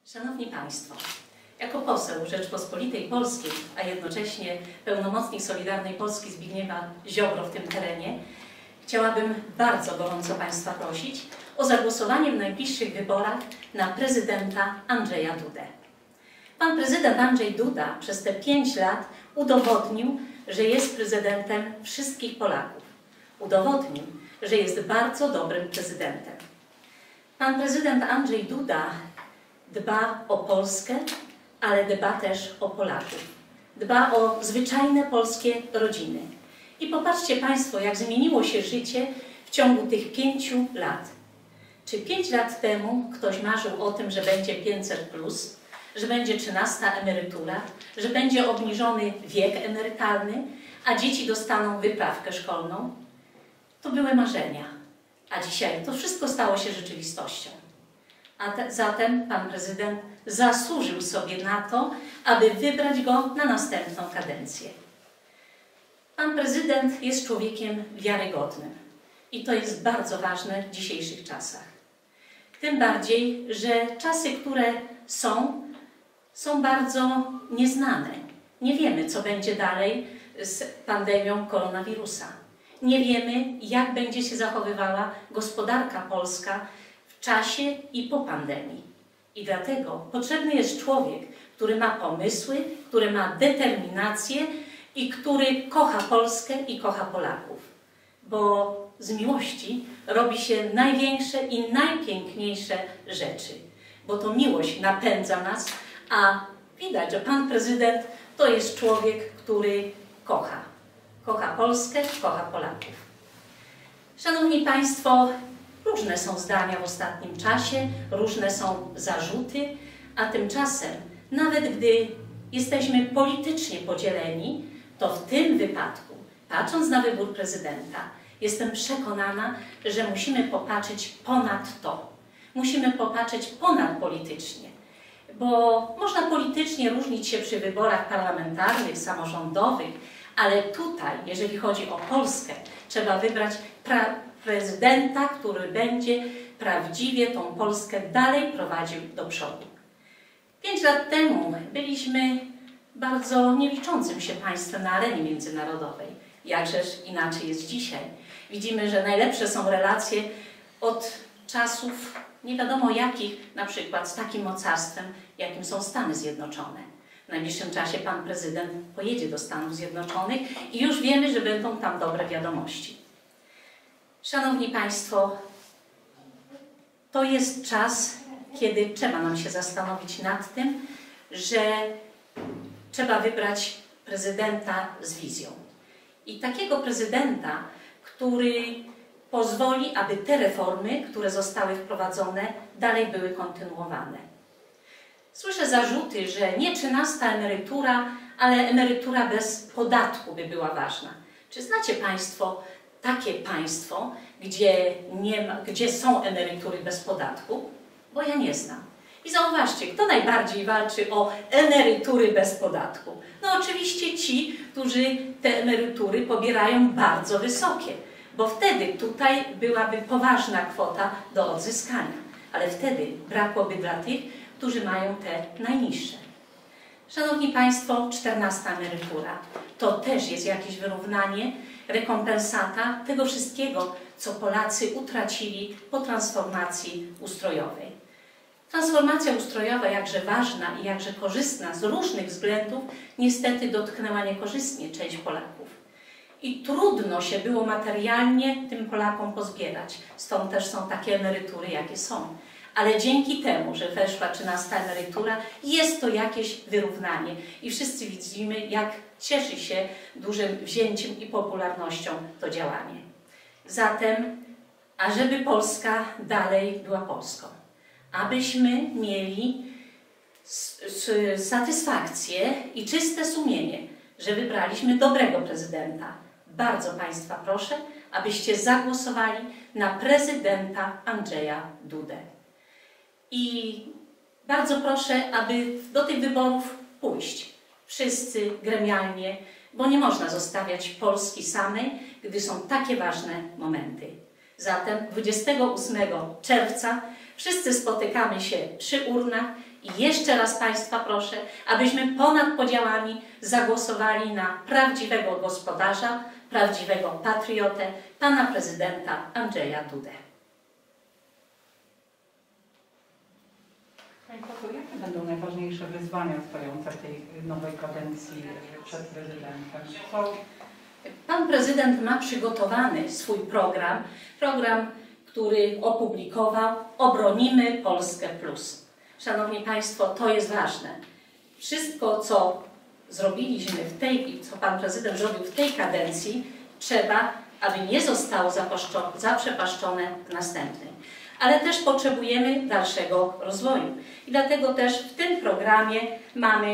Szanowni Państwo, jako poseł Rzeczpospolitej Polskiej, a jednocześnie pełnomocnik Solidarnej Polski Zbigniewa Ziobro w tym terenie, chciałabym bardzo gorąco Państwa prosić o zagłosowanie w najbliższych wyborach na prezydenta Andrzeja Dudę. Pan prezydent Andrzej Duda przez te 5 lat udowodnił, że jest prezydentem wszystkich Polaków. Udowodnił, że jest bardzo dobrym prezydentem. Pan prezydent Andrzej Duda dba o Polskę, ale dba też o Polaków. Dba o zwyczajne polskie rodziny. I popatrzcie Państwo, jak zmieniło się życie w ciągu tych 5 lat. Czy 5 lat temu ktoś marzył o tym, że będzie 500+, że będzie 13. emerytura, że będzie obniżony wiek emerytalny, a dzieci dostaną wyprawkę szkolną? To były marzenia, a dzisiaj to wszystko stało się rzeczywistością. Zatem pan prezydent zasłużył sobie na to, aby wybrać go na następną kadencję. Pan prezydent jest człowiekiem wiarygodnym i to jest bardzo ważne w dzisiejszych czasach. Tym bardziej, że czasy, które są bardzo nieznane. Nie wiemy, co będzie dalej z pandemią koronawirusa. Nie wiemy, jak będzie się zachowywała gospodarka polska w czasie i po pandemii. I dlatego potrzebny jest człowiek, który ma pomysły, który ma determinację i który kocha Polskę i kocha Polaków. Bo z miłości robi się największe i najpiękniejsze rzeczy. Bo to miłość napędza nas, a widać, że pan prezydent to jest człowiek, który kocha. Kocha Polskę, kocha Polaków. Szanowni Państwo, różne są zdania w ostatnim czasie, różne są zarzuty, a tymczasem, nawet gdy jesteśmy politycznie podzieleni, to w tym wypadku, patrząc na wybór prezydenta, jestem przekonana, że musimy popatrzeć ponad to. Musimy popatrzeć ponadpolitycznie, bo można politycznie różnić się przy wyborach parlamentarnych, samorządowych, ale tutaj, jeżeli chodzi o Polskę, trzeba wybrać prezydenta, który będzie prawdziwie tą Polskę dalej prowadził do przodu. 5 lat temu byliśmy bardzo nieliczącym się państwem na arenie międzynarodowej. Jakżeż inaczej jest dzisiaj. Widzimy, że najlepsze są relacje od czasów nie wiadomo jakich, na przykład z takim mocarstwem, jakim są Stany Zjednoczone. W najbliższym czasie pan prezydent pojedzie do Stanów Zjednoczonych i już wiemy, że będą tam dobre wiadomości. Szanowni Państwo, to jest czas, kiedy trzeba nam się zastanowić nad tym, że trzeba wybrać prezydenta z wizją. I takiego prezydenta, który pozwoli, aby te reformy, które zostały wprowadzone, dalej były kontynuowane. Słyszę zarzuty, że nie 13. emerytura, ale emerytura bez podatku by była ważna. Czy znacie Państwo takie państwo, gdzie są emerytury bez podatku? Bo ja nie znam. I zauważcie, kto najbardziej walczy o emerytury bez podatku? No oczywiście ci, którzy te emerytury pobierają bardzo wysokie, bo wtedy tutaj byłaby poważna kwota do odzyskania, ale wtedy brakłoby dla tych, którzy mają te najniższe. Szanowni Państwo, 14. emerytura to też jest jakieś wyrównanie, rekompensata tego wszystkiego, co Polacy utracili po transformacji ustrojowej. Transformacja ustrojowa, jakże ważna i jakże korzystna z różnych względów, niestety dotknęła niekorzystnie część Polaków. I trudno się było materialnie tym Polakom pozbierać. Stąd też są takie emerytury, jakie są. Ale dzięki temu, że weszła 13. emerytura, jest to jakieś wyrównanie. I wszyscy widzimy, jak cieszy się dużym wzięciem i popularnością to działanie. Zatem, ażeby Polska dalej była Polską, abyśmy mieli satysfakcję i czyste sumienie, że wybraliśmy dobrego prezydenta, bardzo Państwa proszę, abyście zagłosowali na prezydenta Andrzeja Dudę. I bardzo proszę, aby do tych wyborów pójść wszyscy gremialnie, bo nie można zostawiać Polski samej, gdy są takie ważne momenty. Zatem 28 czerwca wszyscy spotykamy się przy urnach I jeszcze raz Państwa proszę, abyśmy ponad podziałami zagłosowali na prawdziwego gospodarza, prawdziwego patriotę, pana prezydenta Andrzeja Dudę. Pani poseł, jakie będą najważniejsze wyzwania stojące w tej nowej kadencji przed prezydentem? Pan prezydent ma przygotowany swój program, który opublikował Obronimy Polskę Plus. Szanowni Państwo, to jest ważne. Wszystko, co zrobiliśmy co pan prezydent zrobił w tej kadencji, trzeba, aby nie zostało zaprzepaszczone w następnej. Ale też potrzebujemy dalszego rozwoju. I dlatego też w tym programie mamy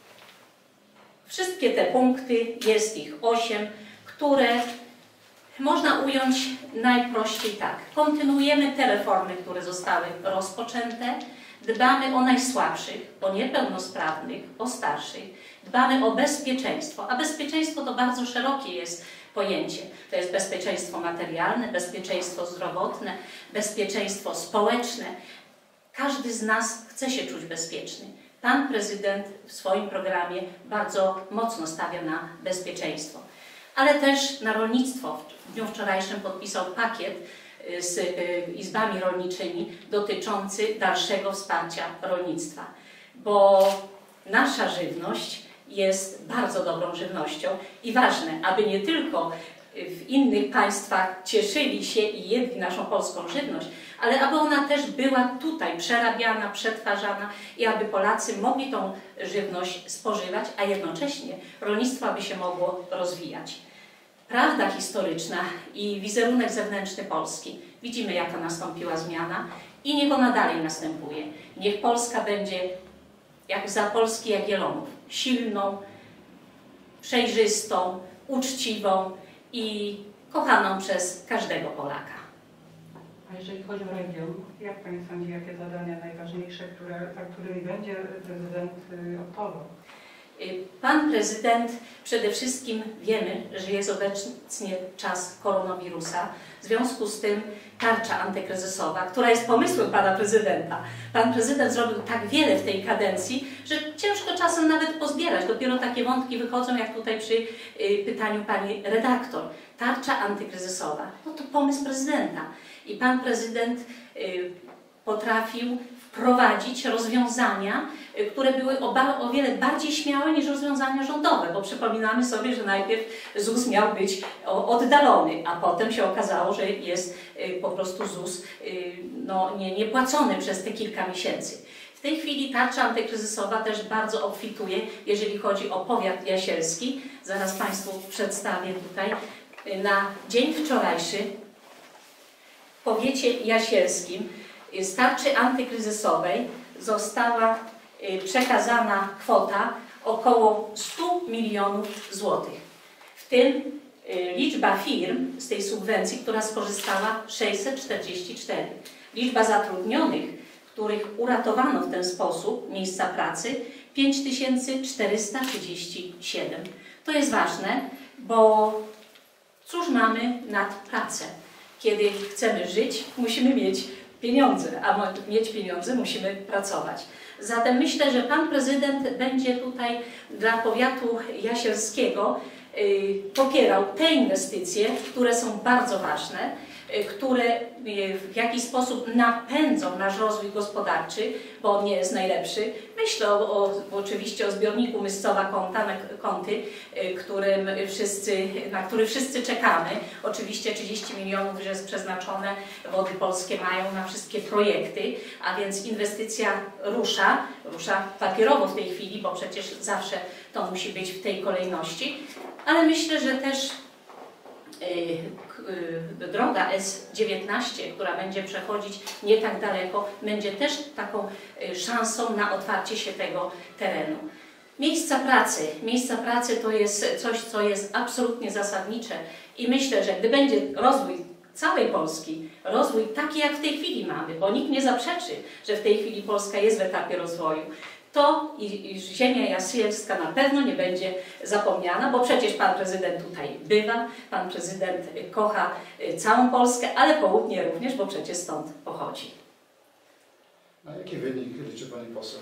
wszystkie te punkty, jest ich 8, które można ująć najprościej tak. Kontynuujemy te reformy, które zostały rozpoczęte, dbamy o najsłabszych, o niepełnosprawnych, o starszych, dbamy o bezpieczeństwo, a bezpieczeństwo to bardzo szerokie jest pojęcie. To jest bezpieczeństwo materialne, bezpieczeństwo zdrowotne, bezpieczeństwo społeczne. Każdy z nas chce się czuć bezpieczny. Pan prezydent w swoim programie bardzo mocno stawia na bezpieczeństwo. Ale też na rolnictwo. W dniu wczorajszym podpisał pakiet z izbami rolniczymi dotyczący dalszego wsparcia rolnictwa. Bo nasza żywność jest bardzo dobrą żywnością i ważne, aby nie tylko w innych państwach cieszyli się i jedli naszą polską żywność, ale aby ona też była tutaj przerabiana, przetwarzana i aby Polacy mogli tą żywność spożywać, a jednocześnie rolnictwo aby się mogło rozwijać. Prawda historyczna i wizerunek zewnętrzny Polski. Widzimy, jaka nastąpiła zmiana i niech ona dalej następuje. Niech Polska będzie jak za Polski Jagiellonów, silną, przejrzystą, uczciwą i kochaną przez każdego Polaka. A jeżeli chodzi o region, jak Pani sądzi, jakie zadania najważniejsze, za którymi będzie prezydent odpował? Pan prezydent, przede wszystkim wiemy, że jest obecnie czas koronawirusa, w związku z tym tarcza antykryzysowa, która jest pomysłem pana prezydenta. Pan prezydent zrobił tak wiele w tej kadencji, że ciężko czasem nawet pozbierać. Dopiero takie wątki wychodzą, jak tutaj przy pytaniu pani redaktor. Tarcza antykryzysowa, no to pomysł prezydenta. I pan prezydent potrafił wprowadzić rozwiązania, które były o wiele bardziej śmiałe niż rozwiązania rządowe, bo przypominamy sobie, że najpierw ZUS miał być oddalony, a potem się okazało, że jest po prostu ZUS niepłacony przez te kilka miesięcy. W tej chwili tarcza antykryzysowa też bardzo obfituje, jeżeli chodzi o powiat jasielski. Zaraz Państwu przedstawię tutaj. Na dzień wczorajszy w powiecie jasielskim z tarczy antykryzysowej została przekazana kwota około 100 milionów złotych. W tym liczba firm z tej subwencji, która skorzystała 644. Liczba zatrudnionych, których uratowano w ten sposób miejsca pracy 5437. To jest ważne, bo cóż mamy nad pracę? Kiedy chcemy żyć, musimy mieć pieniądze, a mieć pieniądze musimy pracować. Zatem myślę, że pan prezydent będzie tutaj dla powiatu jasielskiego popierał te inwestycje, które są bardzo ważne, które w jakiś sposób napędzą nasz rozwój gospodarczy, bo on nie jest najlepszy. Myślę oczywiście o zbiorniku Myscowa-Kąty, na który wszyscy czekamy. Oczywiście 30 milionów już jest przeznaczone, Wody Polskie mają na wszystkie projekty, a więc inwestycja rusza papierowo w tej chwili, bo przecież zawsze to musi być w tej kolejności, ale myślę, że też droga S19, która będzie przechodzić nie tak daleko, będzie też taką szansą na otwarcie się tego terenu. Miejsca pracy to jest coś, co jest absolutnie zasadnicze i myślę, że gdy będzie rozwój całej Polski, rozwój taki jak w tej chwili mamy, bo nikt nie zaprzeczy, że w tej chwili Polska jest w etapie rozwoju, to i ziemia jasielska na pewno nie będzie zapomniana, bo przecież pan prezydent tutaj bywa, pan prezydent kocha całą Polskę, ale południe również, bo przecież stąd pochodzi. Na jaki wynik liczy Pani poseł?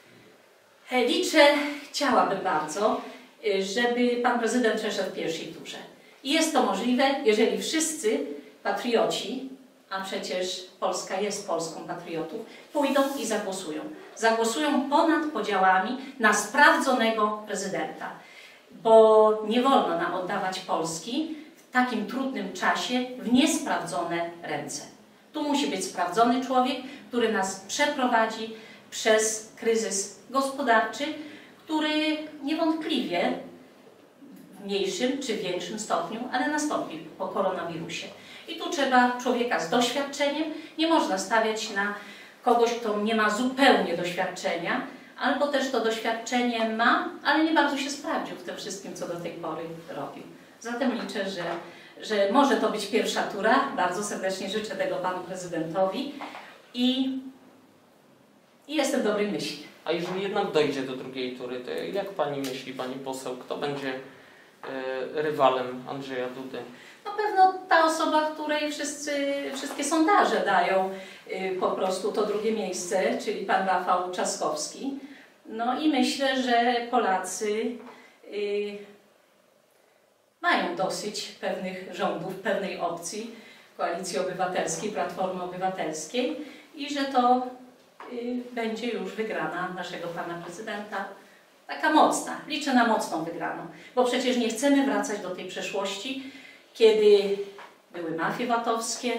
Chciałabym bardzo, żeby pan prezydent przeszedł w pierwszej turze. I jest to możliwe, jeżeli wszyscy patrioci, a przecież Polska jest Polską patriotów, pójdą i zagłosują. Zagłosują ponad podziałami na sprawdzonego prezydenta. Bo nie wolno nam oddawać Polski w takim trudnym czasie w niesprawdzone ręce. Tu musi być sprawdzony człowiek, który nas przeprowadzi przez kryzys gospodarczy, który niewątpliwie w mniejszym czy większym stopniu, ale nastąpi po koronawirusie. I tu trzeba człowieka z doświadczeniem, nie można stawiać na kogoś, kto nie ma zupełnie doświadczenia, albo też to doświadczenie ma, ale nie bardzo się sprawdził w tym wszystkim, co do tej pory robił. Zatem liczę, że może to być pierwsza tura. Bardzo serdecznie życzę tego panu prezydentowi i jestem dobrej myśli. A jeżeli jednak dojdzie do drugiej tury, to jak Pani myśli, Pani poseł, kto będzie rywalem Andrzeja Dudy? Na pewno ta osoba, której wszystkie sondaże dają po prostu to drugie miejsce, czyli pan Rafał Trzaskowski. No i myślę, że Polacy mają dosyć pewnych rządów, pewnej opcji Koalicji Obywatelskiej, Platformy Obywatelskiej i że to będzie już wygrana naszego pana prezydenta. Taka mocna. Liczę na mocną wygraną, bo przecież nie chcemy wracać do tej przeszłości, kiedy były mafie VAT-owskie,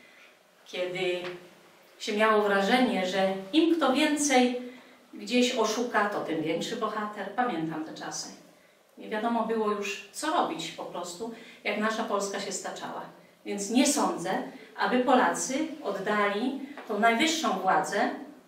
kiedy się miało wrażenie, że im kto więcej gdzieś oszuka, to tym większy bohater. Pamiętam te czasy. Nie wiadomo było już, co robić po prostu, jak nasza Polska się staczała. Więc nie sądzę, aby Polacy oddali tą najwyższą władzę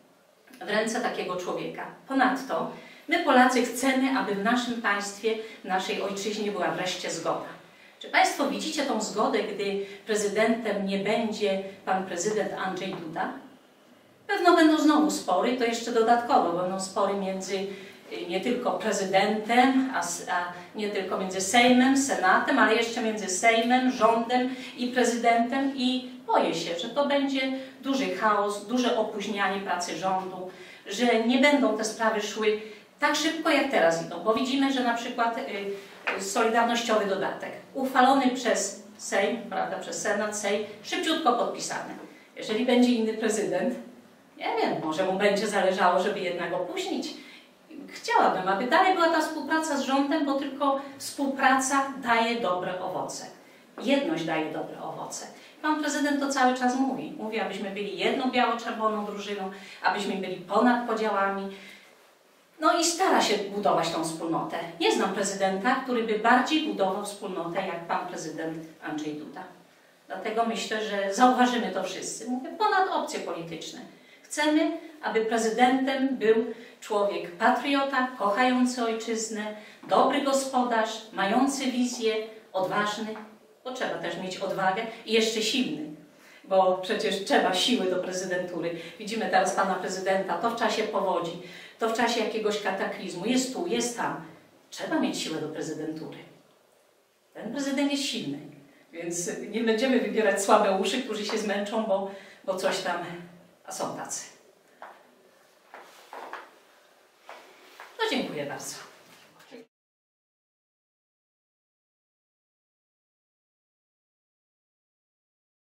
w ręce takiego człowieka. Ponadto my Polacy chcemy, aby w naszym państwie, w naszej ojczyźnie była wreszcie zgoda. Czy Państwo widzicie tą zgodę, gdy prezydentem nie będzie pan prezydent Andrzej Duda? Pewno będą znowu spory, to jeszcze dodatkowo będą spory między nie tylko prezydentem, a nie tylko między Sejmem, Senatem, ale jeszcze między Sejmem, rządem i prezydentem i boję się, że to będzie duży chaos, duże opóźnianie pracy rządu, że nie będą te sprawy szły tak szybko jak teraz idą, bo widzimy, że na przykład solidarnościowy dodatek uchwalony przez Sejm, prawda, przez Senat, Sejm, szybciutko podpisany. Jeżeli będzie inny prezydent, nie wiem, może mu będzie zależało, żeby jednak opóźnić. Chciałabym, aby dalej była ta współpraca z rządem, bo tylko współpraca daje dobre owoce. Jedność daje dobre owoce. Pan prezydent to cały czas mówi. Mówi, abyśmy byli jedną biało-czerwoną drużyną, abyśmy byli ponad podziałami. No i stara się budować tą wspólnotę. Nie znam prezydenta, który by bardziej budował wspólnotę jak pan prezydent Andrzej Duda. Dlatego myślę, że zauważymy to wszyscy. Mówię, ponad opcje polityczne. Chcemy, aby prezydentem był człowiek patriota, kochający ojczyznę, dobry gospodarz, mający wizję, odważny, bo trzeba też mieć odwagę i jeszcze silny, bo przecież trzeba siły do prezydentury. Widzimy teraz pana prezydenta, to w czasie powodzi, to w czasie jakiegoś kataklizmu, jest tu, jest tam. Trzeba mieć siłę do prezydentury. Ten prezydent jest silny, więc nie będziemy wybierać słabe uszy, którzy się zmęczą, bo coś tam, a są tacy. No dziękuję bardzo.